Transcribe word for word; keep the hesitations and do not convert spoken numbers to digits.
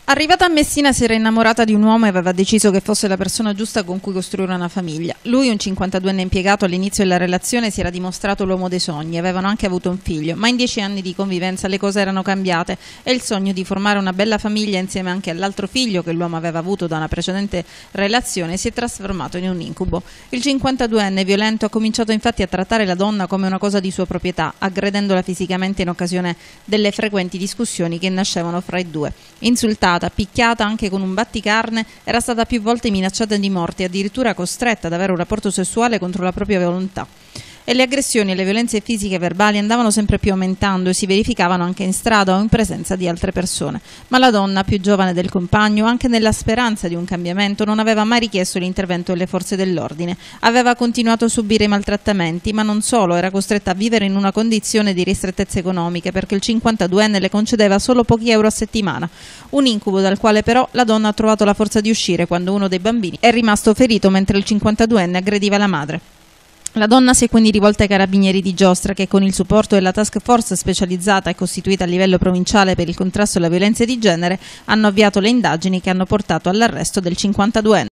Arrivata a Messina si era innamorata di un uomo e aveva deciso che fosse la persona giusta con cui costruire una famiglia. Lui, un cinquantaduenne impiegato, all'inizio della relazione si era dimostrato l'uomo dei sogni, avevano anche avuto un figlio, ma in dieci anni di convivenza le cose erano cambiate e il sogno di formare una bella famiglia insieme anche all'altro figlio che l'uomo aveva avuto da una precedente relazione si è trasformato in un incubo. Il cinquantaduenne violento ha cominciato infatti a trattare la donna come una cosa di sua proprietà, aggredendola fisicamente in occasione delle frequenti discussioni che nascevano fra i due. Insultata, picchiata anche con un batticarne, era stata più volte minacciata di morte e addirittura costretta ad avere un rapporto sessuale contro la propria volontà. E le aggressioni e le violenze fisiche e verbali andavano sempre più aumentando e si verificavano anche in strada o in presenza di altre persone. Ma la donna, più giovane del compagno, anche nella speranza di un cambiamento, non aveva mai richiesto l'intervento delle forze dell'ordine. Aveva continuato a subire i maltrattamenti, ma non solo, era costretta a vivere in una condizione di ristrettezze economiche perché il cinquantaduenne le concedeva solo pochi euro a settimana. Un incubo dal quale però la donna ha trovato la forza di uscire quando uno dei bambini è rimasto ferito mentre il cinquantaduenne aggrediva la madre. La donna si è quindi rivolta ai carabinieri di Giostra che con il supporto della task force specializzata e costituita a livello provinciale per il contrasto alle violenze di genere hanno avviato le indagini che hanno portato all'arresto del cinquantaduenne.